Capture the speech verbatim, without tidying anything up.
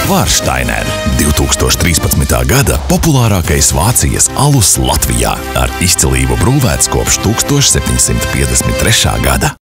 Vārštainer, divtūkstoš trīspadsmitā gada populārākais Vācijas alus Latvijā, ar izcilību brūvēts kopš tūkstoš septiņsimt piecdesmit trešā gada.